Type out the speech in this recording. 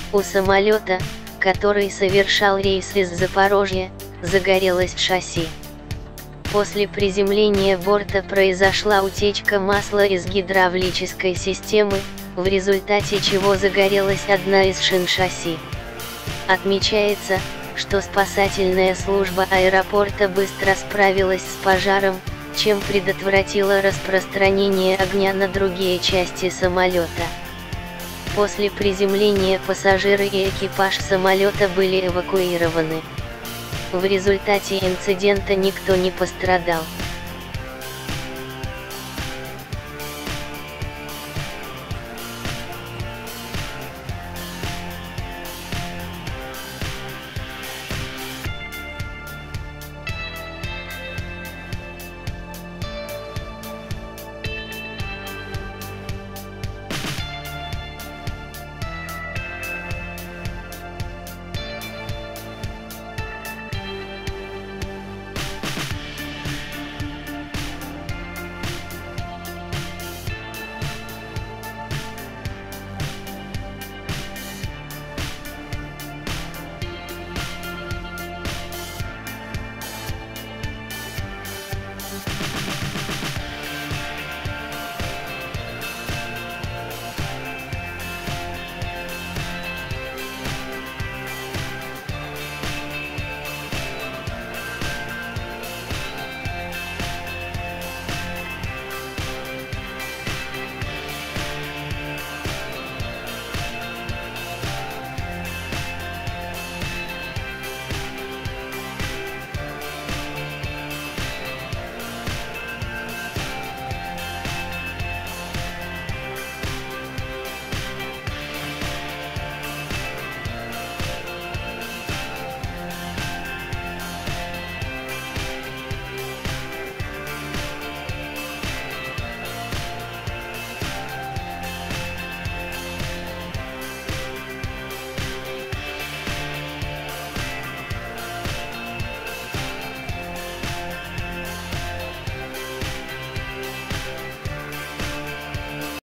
У самолета, который совершал рейс из Запорожья, загорелось шасси. После приземления борта произошла утечка масла из гидравлической системы, в результате чего загорелась одна из шин шасси. Отмечается, что спасательная служба аэропорта быстро справилась с пожаром, чем предотвратила распространение огня на другие части самолета. После приземления пассажиры и экипаж самолета были эвакуированы. В результате инцидента никто не пострадал.